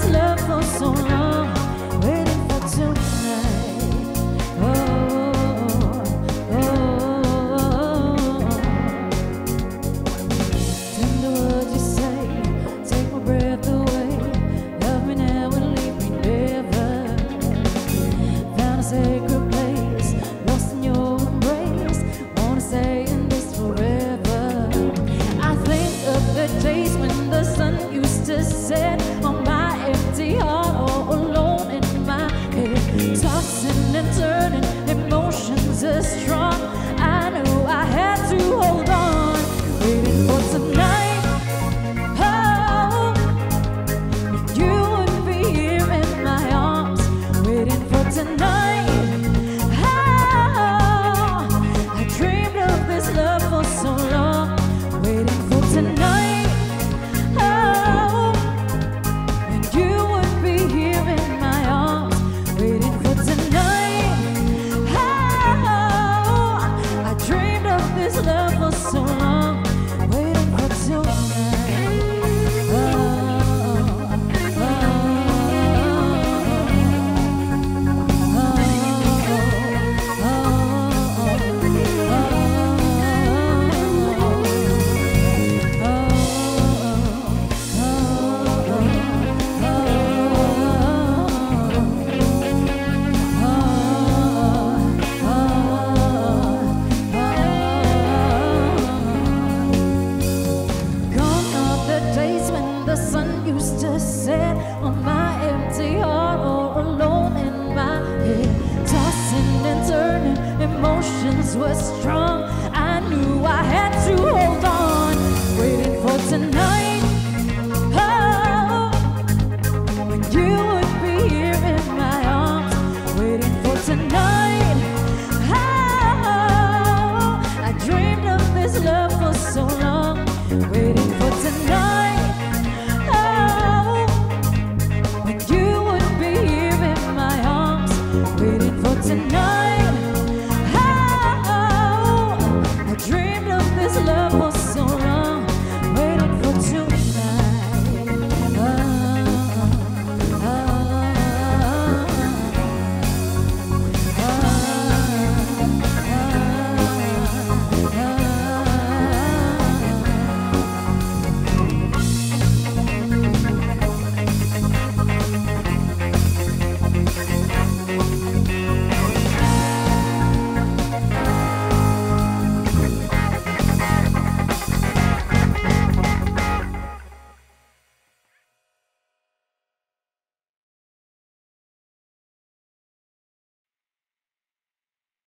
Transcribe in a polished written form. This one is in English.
this love for so long, waiting for tonight. Oh, oh, oh. Tender words you say, take my breath away. Love me now and leave me never. Found a sacred place, lost in your embrace. Wanna stay in this forever. I think of the days when the sun used to set on my empty heart, all alone in my head, tossing and turning, emotions are strong. I knew I had to hold on, waiting for tonight. Oh, you would be here in my arms, waiting for tonight. Oh, I dreamed of this love for so long, waiting for tonight. Oh, and you would be here in my arms, waiting for tonight. Oh, I dreamed of this love for so long, waiting for tonight. Oh, gone are the days when the sun used to set on my empty heart, all alone in my head, tossing and turning, emotions were strong.